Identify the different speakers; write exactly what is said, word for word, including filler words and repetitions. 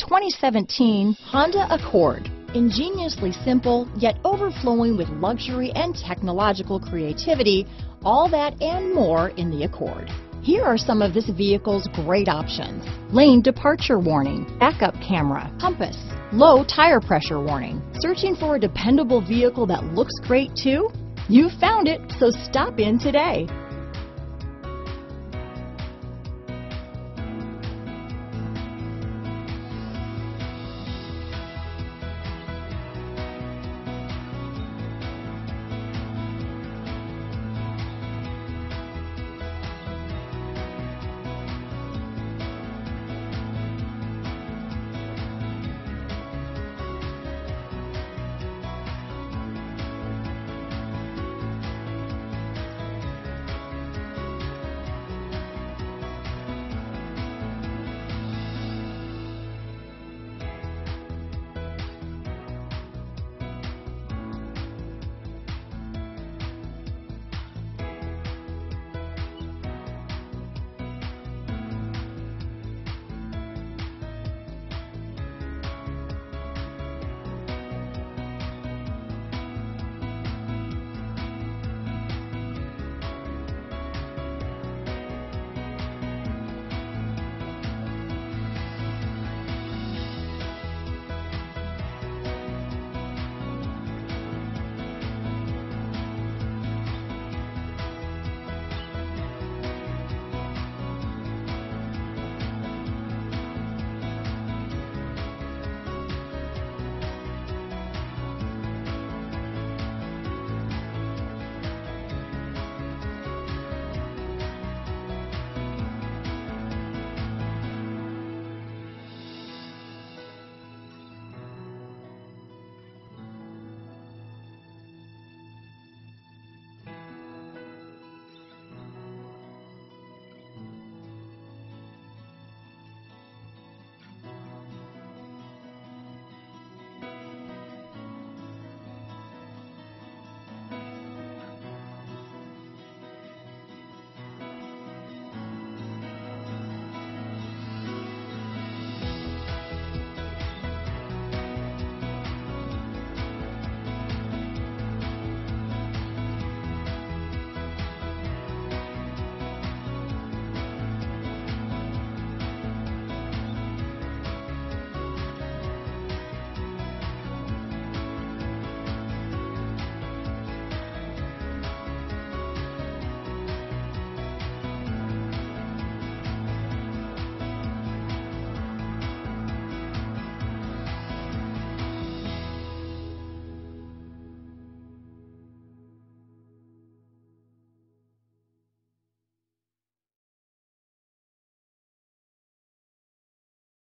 Speaker 1: twenty seventeen Honda Accord. Ingeniously simple, yet overflowing with luxury and technological creativity, all that and more in the Accord. Here are some of this vehicle's great options: lane departure warning, backup camera, compass, low tire pressure warning. Searching for a dependable vehicle that looks great too? You found it, so stop in today.